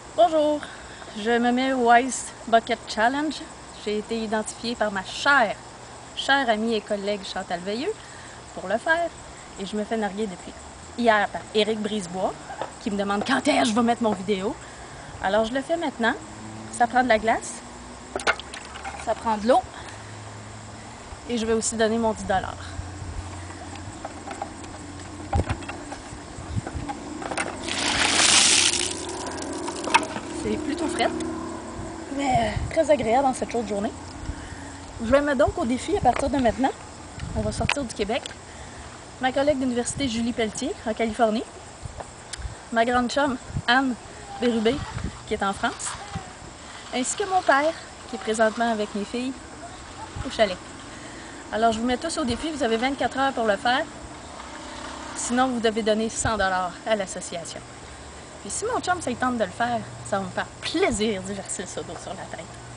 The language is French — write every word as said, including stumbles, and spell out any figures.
Bonjour, je me mets au Ice Bucket Challenge. J'ai été identifiée par ma chère, chère amie et collègue Chantal Veilleux pour le faire et je me fais narguer depuis hier par Éric Brisebois qui me demande quand est-ce que je vais mettre mon vidéo. Alors je le fais maintenant. Ça prend de la glace, ça prend de l'eau et je vais aussi donner mon dix dollars. C'est plutôt frais, mais très agréable en cette chaude journée. Je vais me mettre donc au défi à partir de maintenant. On va sortir du Québec. Ma collègue d'université Julie Pelletier, en Californie. Ma grande chum Anne Bérubé, qui est en France. Ainsi que mon père, qui est présentement avec mes filles au chalet. Alors je vous mets tous au défi, vous avez vingt-quatre heures pour le faire. Sinon, vous devez donner cent dollars à l'association. Puis si mon chum ça tente de le faire, ça va me faire plaisir d'y verser le seau d'eau sur la tête.